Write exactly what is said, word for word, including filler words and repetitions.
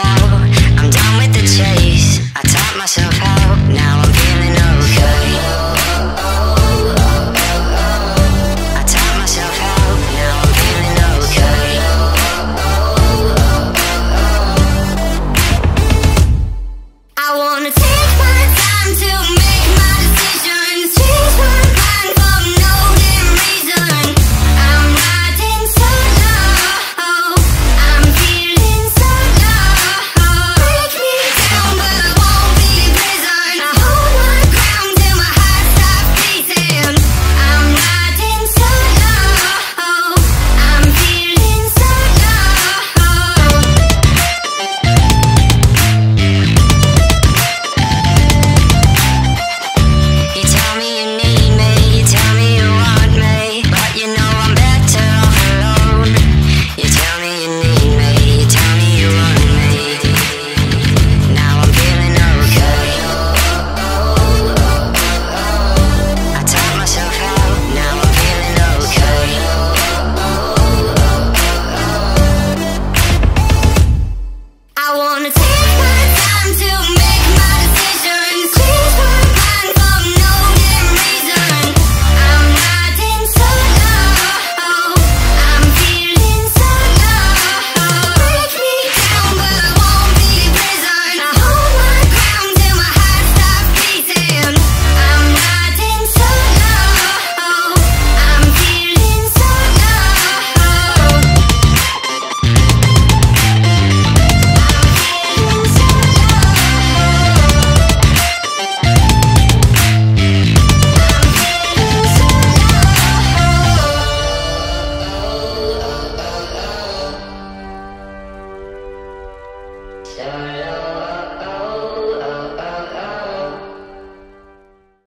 out. I'm done with the chase. I taught myself how. Now I'm feeling okay. I taught myself how. Now I'm feeling okay. I wanna take my time to make my decisions. Change my mind for no damn reason. I'm riding solo. I'm feeling solo. Break me down, but I won't be a prison. I hold my ground till my heart stops beating. I'm riding solo. I'm feeling solo. You tell me you need me, you tell me you want me, but you know I'm better off alone. You tell me you need me, you tell me you want me. Now I'm feeling okay. I taught myself how. Now I'm feeling okay. I wanna take my time to make my decisions. Change my mind for no damn reason. I'm riding solo. I'm feeling solo. Break me down, but I won't be a prison. I hold my ground till my heart stops beating. I'm riding solo. I'm feeling solo. Solo.